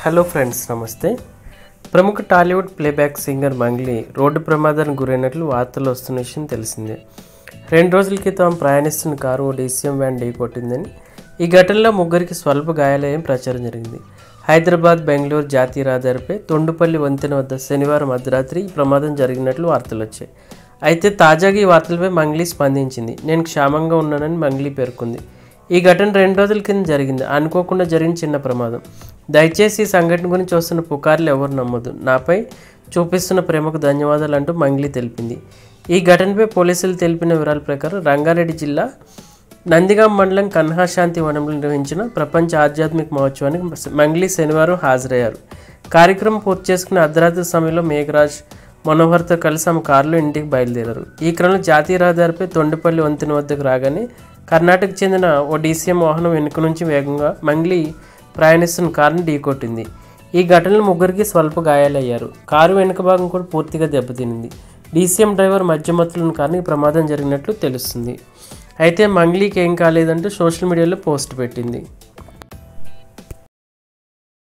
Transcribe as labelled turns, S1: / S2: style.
S1: Hello friends, నమస్తే. ప్రముఖ Tollywood playback singer Mangli road ప్రమాదానికి గురైనట్లు వార్తలు వస్తున్న విషయం తెలిసిందే. 2 రోజుల క్రితం ప్రయాణిస్తున్న కారు ఓ డీసీఎం వ్యాన్ ఢీకొట్టిందని, ఈ ఘటనలో ముగ్గురికి స్వల్ప గాయాలయ్యని ప్రచారం జరిగింది. హైదరాబాద్ బెంగళూరు జాతీయ రహదారిపై తొండుపల్లి వంతెన వద్ద శనివారం అర్ధరాత్రి ఈ ప్రమాదం జరిగినట్లు వార్తలు వచ్చాయి. అయితే తాజాగా ఈ వార్తలపై మంగ్లీ స్పందించింది. నేను క్షేమంగా ఉన్నానని మంగ్లీ పేర్కొంది. ఈ ఘటన 2 రోజుల కింద జరిగింది. అనుకోకుండా జరిగిన చిన్న ప్రమాదం. దయచేసి ఈ సంఘటన గురించి వస్తున్న పుకార్లు ఎవరు నమ్మొద్దు. నాపై చూపిస్తున్న ప్రేమకు ధన్యవాదాలు అంటూ మంగ్లీ తెలిపింది. ఈ ఘటనపై పోలీసులు తెలిపిన వివరాల ప్రకారం రంగారెడ్డి జిల్లా నందిగాం మండలం కన్హాశాంతి వనంలో నిర్వహించిన ప్రపంచ ఆధ్యాత్మిక మహోత్సవానికి మంగ్లీ శనివారం హాజరయ్యారు. కార్యక్రమం పూర్తి చేసుకున్న అర్ధరాత్రి సమయంలో మేఘరాజ్ మనోహర్తో కలిసి ఆమె కారులో ఇంటికి బయలుదేరారు. ఈ క్రమంలో జాతీయ రహదారిపై తొండుపల్లి వంతెన వద్దకు రాగానే కర్ణాటకకు చెందిన ఓ డీసీఎం వాహనం వెనుక నుంచి వేగంగా మంగ్లీ ప్రయాణిస్తున్న కారును ఢీకొట్టింది. ఈ ఘటనలో ముగ్గురికి స్వల్ప గాయాలయ్యారు. కారు వెనుక భాగం కూడా పూర్తిగా దెబ్బతినింది. డీసీఎం డ్రైవర్ మధ్యమత్తులో ఉన్న కారణంగా ఈ ప్రమాదం జరిగినట్లు తెలుస్తుంది. అయితే మంగ్లీకి ఏం కాలేదంటూ సోషల్ మీడియాలో పోస్ట్ పెట్టింది.